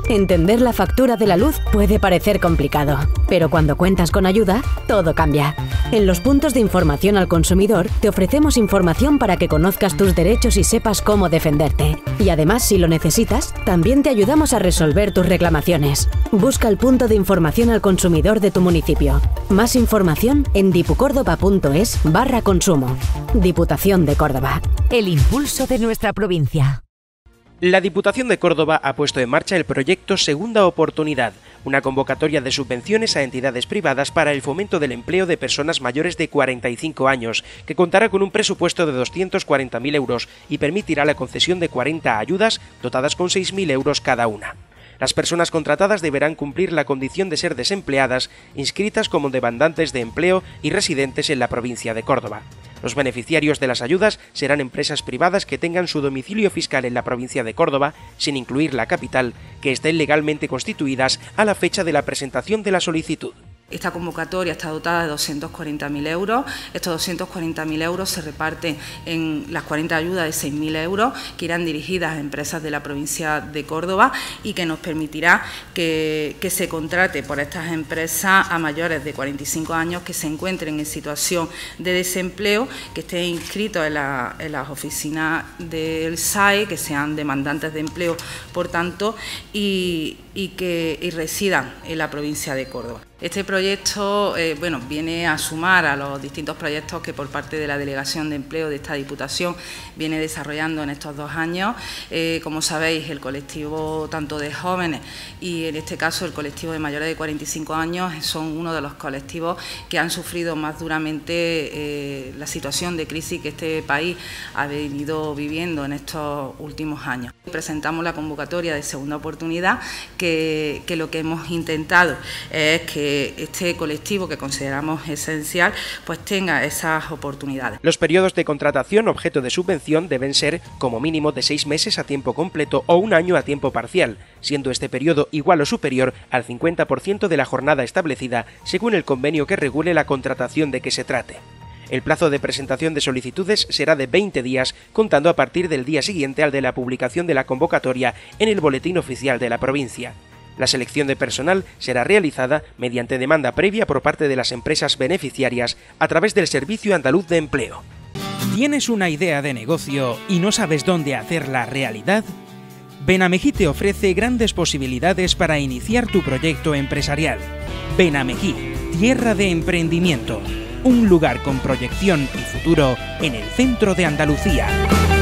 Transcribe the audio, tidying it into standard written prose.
Entender la factura de la luz puede parecer complicado, pero cuando cuentas con ayuda, todo cambia. En los puntos de información al consumidor te ofrecemos información para que conozcas tus derechos y sepas cómo defenderte. Y además, si lo necesitas, también te ayudamos a resolver tus reclamaciones. Busca el punto de información al consumidor de tu municipio. Más información en dipucordoba.es/consumo. Diputación de Córdoba. El impulso de nuestra provincia. La Diputación de Córdoba ha puesto en marcha el proyecto Segunda Oportunidad, una convocatoria de subvenciones a entidades privadas para el fomento del empleo de personas mayores de 45 años, que contará con un presupuesto de 240.000 euros y permitirá la concesión de 40 ayudas dotadas con 6.000 euros cada una. Las personas contratadas deberán cumplir la condición de ser desempleadas, inscritas como demandantes de empleo y residentes en la provincia de Córdoba. Los beneficiarios de las ayudas serán empresas privadas que tengan su domicilio fiscal en la provincia de Córdoba, sin incluir la capital, que estén legalmente constituidas a la fecha de la presentación de la solicitud. Esta convocatoria está dotada de 240.000 euros. Estos 240.000 euros se reparten en las 40 ayudas de 6.000 euros que irán dirigidas a empresas de la provincia de Córdoba y que nos permitirá que se contrate por estas empresas a mayores de 45 años que se encuentren en situación de desempleo, que estén inscritos en las oficinas del SAE, que sean demandantes de empleo, por tanto, y residan en la provincia de Córdoba. Este proyecto viene a sumar a los distintos proyectos que por parte de la Delegación de Empleo de esta Diputación viene desarrollando en estos 2 años. Como sabéis, el colectivo tanto de jóvenes y en este caso el colectivo de mayores de 45 años son uno de los colectivos que han sufrido más duramente la situación de crisis que este país ha venido viviendo en estos últimos años. Presentamos la convocatoria de Segunda Oportunidad, que lo que hemos intentado es que este colectivo, que consideramos esencial, pues tenga esas oportunidades. Los periodos de contratación objeto de subvención deben ser como mínimo de 6 meses a tiempo completo o 1 año a tiempo parcial, siendo este periodo igual o superior al 50% de la jornada establecida según el convenio que regule la contratación de que se trate. El plazo de presentación de solicitudes será de 20 días, contando a partir del día siguiente al de la publicación de la convocatoria en el Boletín Oficial de la provincia. La selección de personal será realizada mediante demanda previa por parte de las empresas beneficiarias a través del Servicio Andaluz de Empleo. ¿Tienes una idea de negocio y no sabes dónde hacerla realidad? Benamejí te ofrece grandes posibilidades para iniciar tu proyecto empresarial. Benamejí, tierra de emprendimiento. Un lugar con proyección y futuro en el centro de Andalucía.